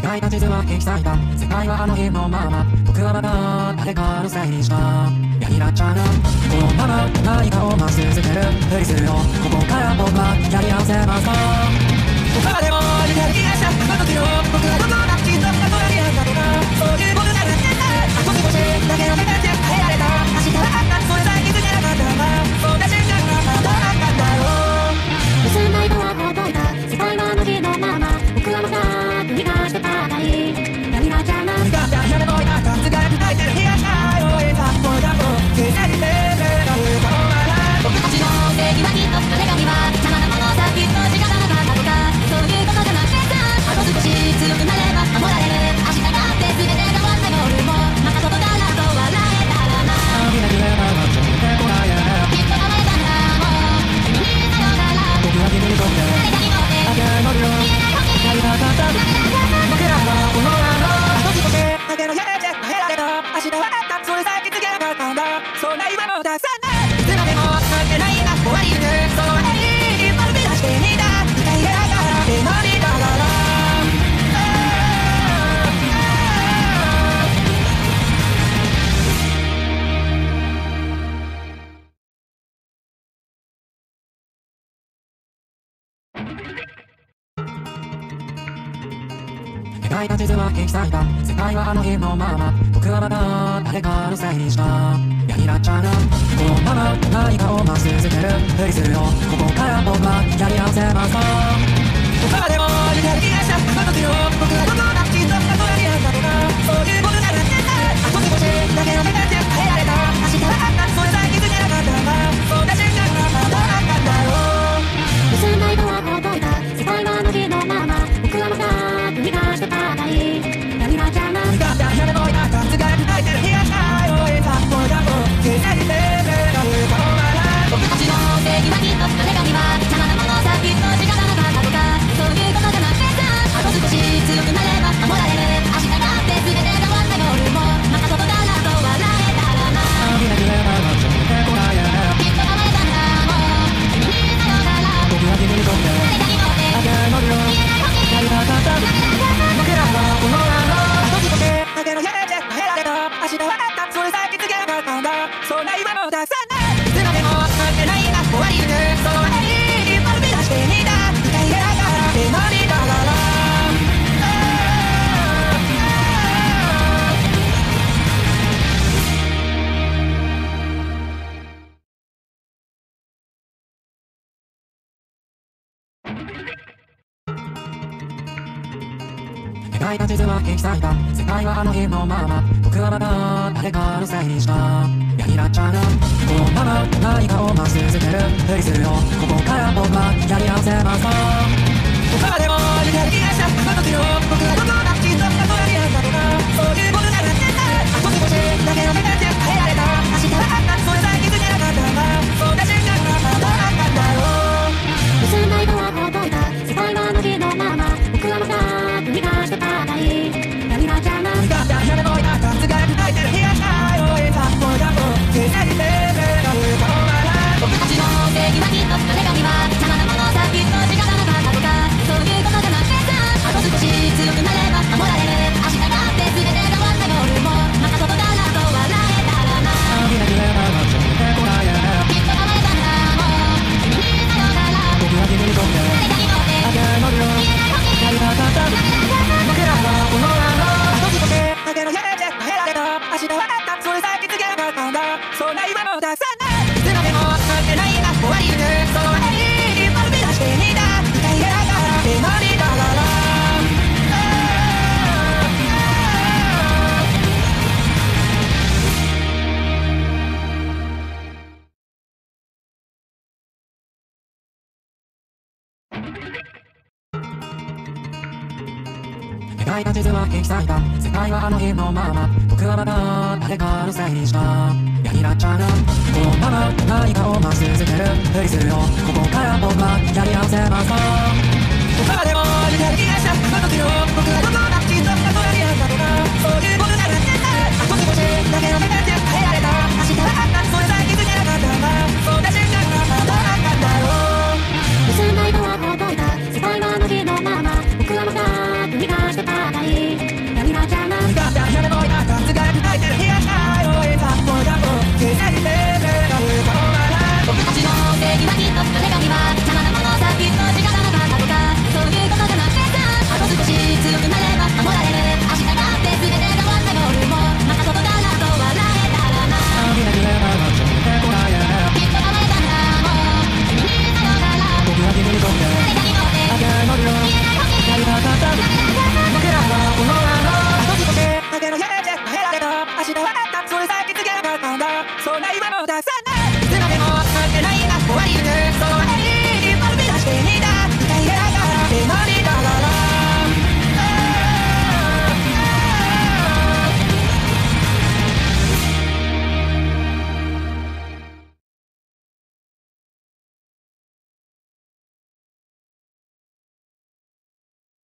描いた地図は消き裂いた世界はあの日のまま僕はまた誰かのせいにした嫌になっちゃうなこのまま何かを待ち続けるふりするよここから僕はやり合わせますか他でも似てる気がしたあの時の僕はどこだきっと過去にあったとかそういうことじゃなくてあと少しだけの目が変えられた明日はあったそれさえ気づけなかったんだそんな瞬間がどうなったんだろう結んだ糸はほどいた世界はあの日のまま僕はまた繰り返してたかい何がちゃうな味方やめといた数が抱いてる日がしたよえたもだと消せてるか言うかお前ら僕たちの正義はきっと誰かには邪魔なものさきっと仕方なかったとかそういうことじゃなくてさあと少し強くなれば守られる明日があって全てが終わったゴールもまた外だなと笑えたらな見なければ待ち受けこないきっと構えたんだもう君にさよなら僕は君にとって誰かにとって明けの夜をやりたかった僕らはこのあと少しだけのやれちゃ変えられた明日はあったそれさえ気づけなかったんだそんな今もたくさんないいつまでも関係ないな終わりゆくその辺に一歩出してみた見たいがら手乗りだから描いた地図は消き裂いた世界はあの日のまま僕はまた誰かのせいにした嫌になっちゃうなこのまま何かを待ち続けるふりするよここから僕はやり合わせますか他でも似てる気がしたあの時の僕はどこだきっと過去にあったとかそういうことじゃなくてあと少しだけの目が変えられた明日はあったそれさえ気づけなかったんだそんな瞬間がどうなったんだろう結んだ糸はほどいた世界はあの日のまま僕はまた繰り返してたかい何がちゃうな味方やめといた数が抱いてる日がしたよえたもだと消せてるか言うかお前ら僕たちの正義はきっと誰かには邪魔なものさきっと仕方なかったとかそういうことじゃなくてさあと少し強くなれば守られる明日があって全てが終わったゴールもまた外だなと笑えたらな見なければ待ち受けこないきっと構えたんだもう君にさよなら僕は君にとって誰かにとって明けの夜をやりたかった僕らはこのあと少しだけのやれちゃ変えられた明日はあったそれさえ気づけなかったんだそんな今もたくさんないいつまでも関係ないな終わりゆくその辺に一歩出してみた見たいがら手乗りだから描いた地図は消き裂いた世界はあの日のまま僕はまた誰かのせいにした嫌になっちゃうなこのまま何かを待ち続けるふりするよここから僕はやり合わせますか他でも似てる気がしたあの時の僕はどこだきっと過去にあったとかそういうことじゃなくてあと少しだけの目が変えられた明日はあったそれさえ気づけなかったんだそんな瞬間がどうなったんだろう結んだ糸はほどいた世界はあの日のまま僕はまた繰り返してたかい何がちゃうな味方やめといた数が抱いてる日がしたよえたもだと消せてるか言うかお前ら僕たちの正義はきっと誰かには邪魔なものさきっと仕方なかったとかそういうことじゃなくてさあと少し強くなれば守られる明日があって全てが終わったゴールもまた外だなと笑えたらな見なければ待ち受けこないきっと構えたんだもう君にさよなら僕は君にとって誰かにとって明けの夜をやりたかった僕らはこのあと少しだけのやれちゃ変えられた明日はあったそれさえ気づけなかったんだそんな今もたくさんないいつまでも関係ないな終わりゆくその辺に一歩出してみた見たいがら手乗りだから描いた地図は消き裂いた世界はあの日のまま僕はまた誰かのせいにした嫌になっちゃうなこのまま何かを待ち続けるふりするよここから僕はやり合わせますか他でも似てる気がしたあの時の僕はどこだきっと過去にあったとかそういうことじゃなくてあと少しだけの目が変えられた明日はあったそれさえ気づけなかったんだそんな瞬間がどうなったんだろう結んだ糸はほどいた世界はあの日のまま僕はまた繰り返してたかいしては